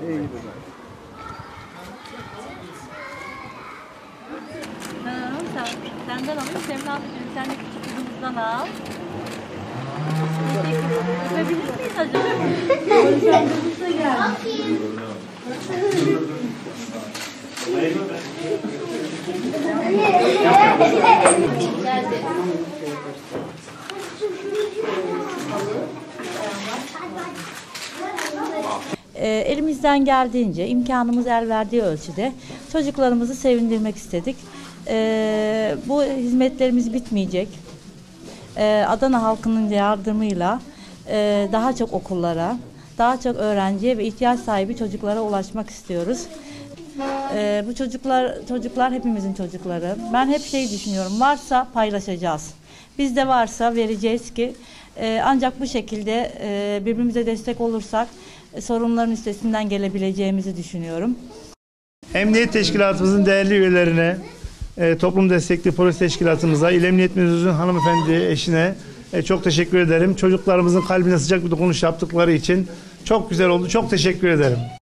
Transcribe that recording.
İyi. Senden alayım, Semra ablacığım sen de küçük kızımızdan al. Öpebilir miyiz acaba? Konuşmamıza geldi. Elimizden geldiğince, imkanımız el verdiği ölçüde çocuklarımızı sevindirmek istedik. Bu hizmetlerimiz bitmeyecek. Adana halkının yardımıyla daha çok okullara, daha çok öğrenciye ve ihtiyaç sahibi çocuklara ulaşmak istiyoruz. Bu çocuklar hepimizin çocukları. Ben hep düşünüyorum, varsa paylaşacağız. Bizde varsa vereceğiz ki ancak bu şekilde birbirimize destek olursak sorunların üstesinden gelebileceğimizi düşünüyorum. Emniyet Teşkilatımızın değerli üyelerine, toplum destekli polis teşkilatımıza, İl Emniyet Müdürümüzün hanımefendi eşine çok teşekkür ederim. Çocuklarımızın kalbine sıcak bir dokunuş yaptıkları için çok güzel oldu. Çok teşekkür ederim.